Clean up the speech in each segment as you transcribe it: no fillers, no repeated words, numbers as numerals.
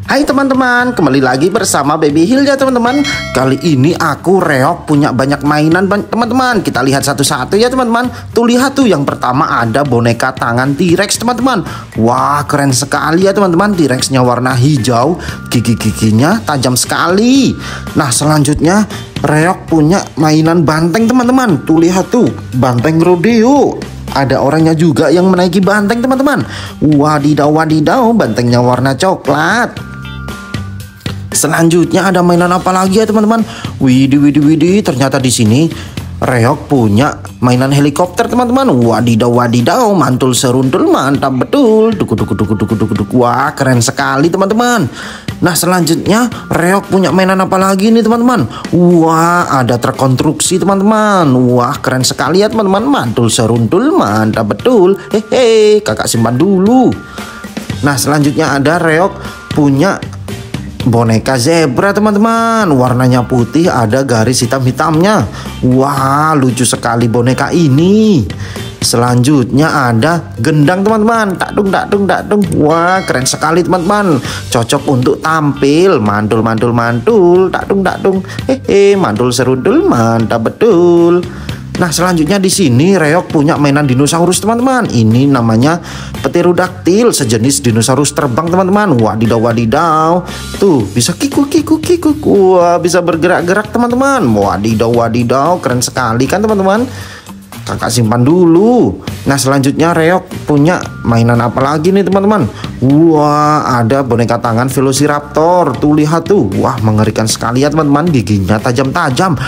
Hai teman-teman, kembali lagi bersama Baby Hill ya teman-teman. Kali ini aku Reok punya banyak mainan teman-teman. Kita lihat satu-satu ya teman-teman. Tuh lihat tuh, yang pertama ada boneka tangan T-Rex teman-teman. Wah keren sekali ya teman-teman. T-Rexnya warna hijau, gigi-giginya tajam sekali. Nah selanjutnya Reok punya mainan banteng teman-teman. Tuh lihat tuh, banteng rodeo. Ada orangnya juga yang menaiki banteng teman-teman. Wadidaw wadidaw, bantengnya warna coklat. Selanjutnya ada mainan apa lagi ya teman-teman? Widih, ternyata di sini Reok punya mainan helikopter teman-teman. Wadidaw wadidaw, mantul seruntul, mantap betul. Duk. Wah keren sekali teman-teman. Nah selanjutnya Reok punya mainan apa lagi nih teman-teman? Wah ada terkonstruksi teman-teman. Wah keren sekali ya teman-teman, mantul seruntul, mantap betul. Hehe, kakak simpan dulu. Nah selanjutnya ada Reok punya boneka zebra teman-teman. Warnanya putih, ada garis hitam-hitamnya. Wah lucu sekali boneka ini. Selanjutnya ada gendang teman-teman. Tak dung. Wah keren sekali teman-teman. Cocok untuk tampil. Mantul. Tak dung. Hehe, mantul serudul, mantap betul. Nah selanjutnya di sini Reok punya mainan dinosaurus teman-teman. Ini namanya pterodaktil, sejenis dinosaurus terbang teman-teman. Wadidaw. Tuh bisa kikuk. Wah bisa bergerak-gerak teman-teman. Wadidaw, keren sekali kan teman-teman. Kakak simpan dulu. Nah selanjutnya Reok punya mainan apa lagi nih teman-teman? Wah ada boneka tangan Velociraptor. Tuh lihat tuh. Wah mengerikan sekali ya teman-teman. Giginya tajam-tajam.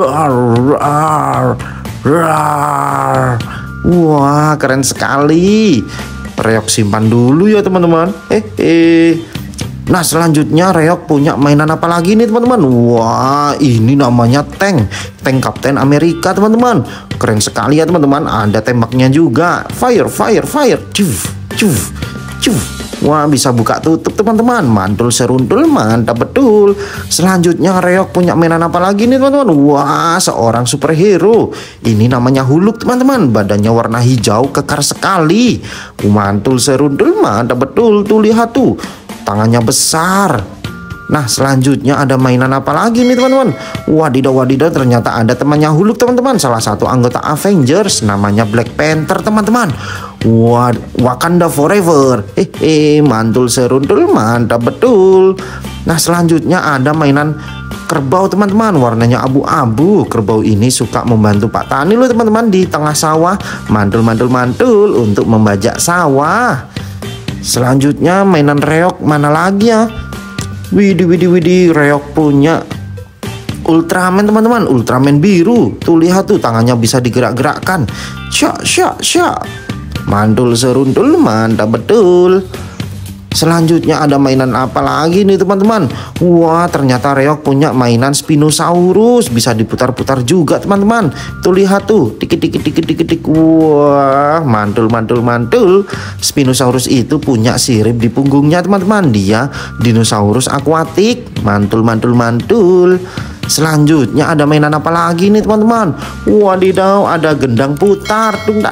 Wah keren sekali. Reok simpan dulu ya teman-teman. Nah selanjutnya Reok punya mainan apa lagi nih teman-teman? Wah ini namanya tank Kapten Amerika teman-teman. Keren sekali ya teman-teman. Ada tembaknya juga. Fire. Cuf. Wah bisa buka tutup teman-teman. Mantul seruntul, mantap betul. Selanjutnya Reok punya mainan apa lagi nih teman-teman? Wah seorang superhero. Ini namanya Hulk teman-teman. Badannya warna hijau, kekar sekali. Mantul seruntul, mantap betul. Tuh lihat tuh, tangannya besar. Nah selanjutnya ada mainan apa lagi nih teman-teman? Wadidaw, ternyata ada temannya Hulk teman-teman. Salah satu anggota Avengers, namanya Black Panther teman-teman. Wakanda forever. Mantul seruntul, mantap betul. Nah selanjutnya ada mainan kerbau teman-teman. Warnanya abu-abu. Kerbau ini suka membantu Pak Tani loh teman-teman di tengah sawah. Mantul untuk membajak sawah. Selanjutnya mainan Reok mana lagi ya? Widih, Reok punya Ultraman teman-teman. Ultraman biru. Tuh lihat tuh, tangannya bisa digerak-gerakkan. Syak. Mantul seruntul, mantap betul. Selanjutnya ada mainan apa lagi nih teman-teman? Wah ternyata Reok punya mainan Spinosaurus. Bisa diputar-putar juga teman-teman. Tuh lihat tuh, dikit. Wah mantul. Spinosaurus itu punya sirip di punggungnya teman-teman. Dia dinosaurus akuatik. Mantul. Selanjutnya ada mainan apa lagi nih teman-teman? Wadidaw, ada gendang putar. Dung.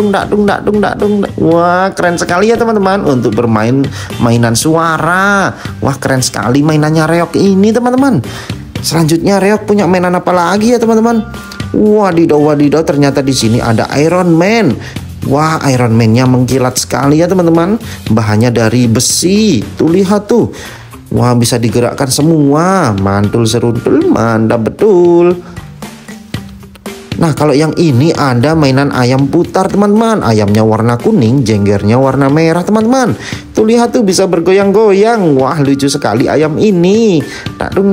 Wah keren sekali ya teman-teman untuk bermain mainan suara. Wah keren sekali mainannya Reok ini teman-teman. Selanjutnya Reok punya mainan apa lagi ya teman-teman? Wadidaw, ternyata di sini ada Iron Man. Wah Iron Man-nya mengkilat sekali ya teman-teman. Bahannya dari besi. Tuh lihat tuh. Wah bisa digerakkan semua. Mantul seruntul, mantap betul. Nah kalau yang ini ada mainan ayam putar teman-teman. Ayamnya warna kuning, jenggernya warna merah teman-teman. Tuh lihat tuh bisa bergoyang-goyang. Wah lucu sekali ayam ini. Tak dung.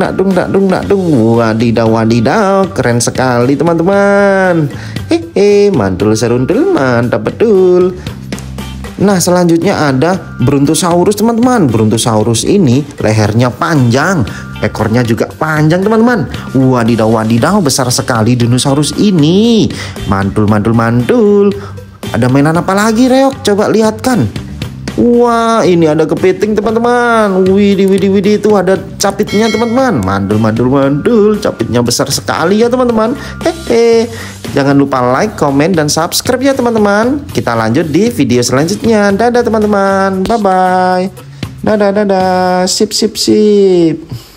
Wadidaw, keren sekali teman-teman. Mantul seruntul, mantap betul. Nah selanjutnya ada Brontosaurus teman-teman. Brontosaurus ini lehernya panjang, ekornya juga panjang teman-teman. Wadidaw, besar sekali dinosaurus ini. Mantul. Ada mainan apa lagi Reok? Coba lihat kan. Wah ini ada kepiting teman-teman. Widih, itu ada capitnya teman-teman. Mantul, capitnya besar sekali ya teman-teman. Jangan lupa like, komen, dan subscribe ya teman-teman. Kita lanjut di video selanjutnya. Dadah teman-teman, bye-bye. Dadah, dadah. Sip, sip, sip.